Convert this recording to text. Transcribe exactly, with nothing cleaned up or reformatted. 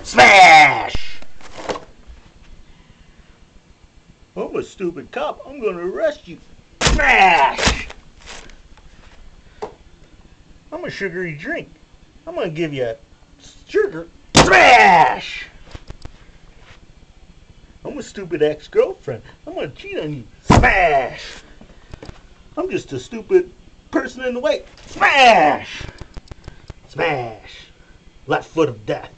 Smash! I'm a stupid cop. I'm gonna arrest you. Smash! I'm a sugary drink. I'm gonna give you a sugar. Smash! I'm a stupid ex-girlfriend. I'm gonna cheat on you. Smash! I'm just a stupid person in the way. Smash! Smash! Left foot of death.